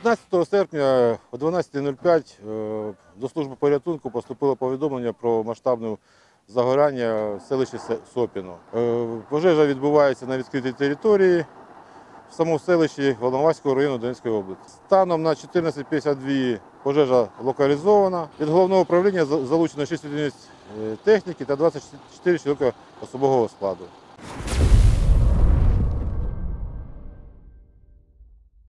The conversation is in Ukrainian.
15 серпня о 12:05 до служби порятунку поступило повідомлення про масштабне загорання в селищі Сопіно. Пожежа відбувається на відкритій території в самому селищі Волноваського району Донецької області. Станом на 14:52 пожежа локалізована. Від головного управління залучено 6 одиниць техніки та 24 чоловіка особового складу.